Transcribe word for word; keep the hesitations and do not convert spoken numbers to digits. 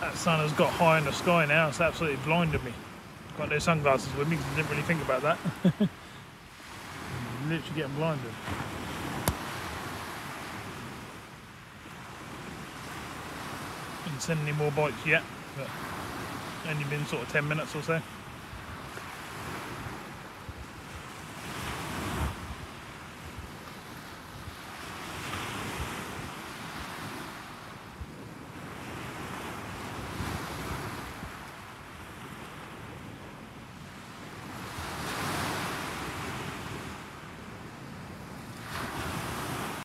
That sun has got high in the sky now, it's absolutely blinded me. Got no sunglasses with me because I didn't really think about that. Literally getting blinded. Didn't send any more bites yet, but only been sort of ten minutes or so.